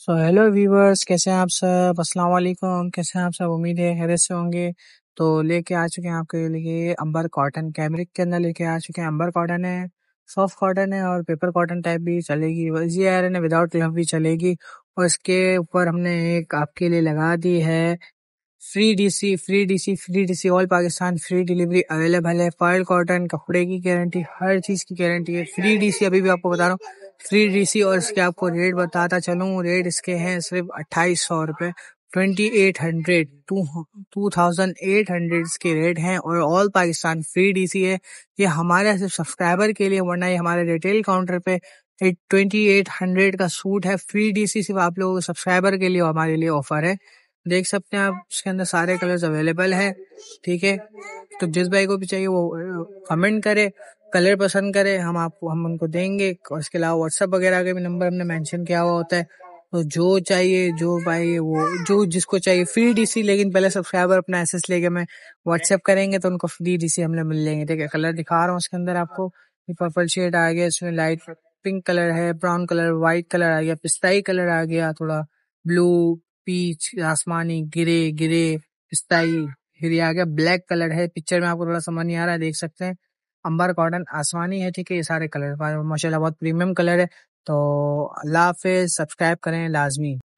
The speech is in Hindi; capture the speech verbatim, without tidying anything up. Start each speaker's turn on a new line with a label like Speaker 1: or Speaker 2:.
Speaker 1: सो हेलो व्यूवर्स, कैसे हैं आप सब। अस्सलाम वालेकुम। कैसे हैं आप सब, उम्मीद है खैरियत से होंगे। तो लेके आ चुके हैं आपके लिए अंबर कॉटन। कैमरिक के अंदर लेके आ चुके हैं। अंबर कॉटन है, सॉफ्ट कॉटन है और पेपर कॉटन टाइप भी चलेगी, वजी आयरन है, विदाउट ग्लव भी चलेगी। और इसके ऊपर हमने एक आपके लिए लगा दी है free DC free DC free DC all Pakistan free delivery available है। फॉयल कॉटन, कपड़े की गारंटी, हर चीज की गारंटी है। फ्री डीसी अभी भी आपको बता रहा हूँ, फ्री डीसी। और इसके आपको रेट बताता चलूँ, रेट इसके हैं सिर्फ अट्ठाईस सौ रुपए, twenty eight hundred two two thousand eight hundred के रेट हैं। और ऑल पाकिस्तान फ्री डीसी है। ये हमारे सिर्फ सब्सक्राइबर के लिए, वरना ये हमारे रिटेल काउंटर पे ट्वेंटी एट हंड्रेड का सूट है। फ्री डीसी सिर्फ आप लोगों को सब्सक्राइबर के लिए हमारे लिए ऑफर है। देख सकते हैं आप, इसके अंदर सारे कलर्स अवेलेबल हैं। ठीक है, तो जिस भाई को भी चाहिए वो कमेंट करे, कलर पसंद करे, हम आपको हम उनको देंगे। और इसके अलावा व्हाट्सएप वगैरह का भी नंबर हमने मेंशन किया हुआ होता है। तो जो चाहिए, जो भाई वो जो जिसको चाहिए फ्री डीसी, लेकिन पहले सब्सक्राइबर अपना एसेस लेके मैं व्हाट्सएप करेंगे तो उनको फ्री डीसी हमने मिल लेंगे। ठीक है, कलर दिखा रहा हूँ इसके अंदर आपको। पर्पल शेड आ गया, इसमें लाइट पिंक कलर है, ब्राउन कलर, व्हाइट कलर आ गया, पिस्ताई कलर आ गया, थोड़ा ब्लू, पीच, आसमानी, गिरे गिरे पिस्ताई, फिर ये आ गया ब्लैक कलर है। पिक्चर में आपको थोड़ा समझ नहीं आ रहा है, देख सकते हैं। अंबर कॉटन आसमानी है। ठीक है, ये सारे कलर माशाल्लाह बहुत प्रीमियम कलर है। तो अल्लाह हाफिज, सब्सक्राइब करें लाजमी।